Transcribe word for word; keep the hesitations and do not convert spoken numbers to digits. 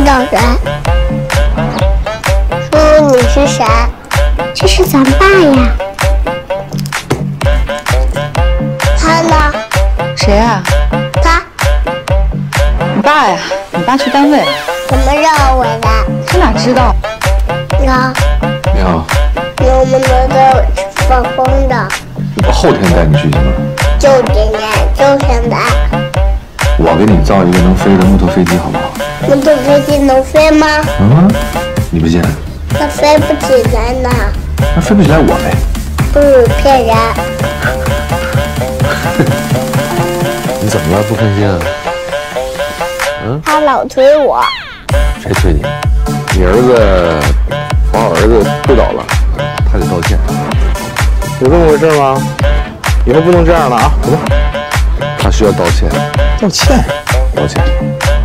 道谁？叔叔，你是谁？这是咱爸呀。他呢？ 谁啊？ 他。 你爸呀？你爸去单位了。 什么让我回来？ 他哪知道？ 你好。 你好。 你能不能带我去放风筝？ 我后天带你去行吗？ 就今天，就现在。 我给你造一个能飞的木头飞机，好不好？ 木头飞机能飞吗？ 嗯，你不信？ 它飞不起来呢。 那飞不起来我飞。 不是骗人。 你怎么了？不开心啊？嗯？ 他老推我。 谁推你？你儿子把我儿子推倒了，他得道歉。有这么回事吗？以后不能这样了啊！走吧。他需要道歉。道歉？道歉。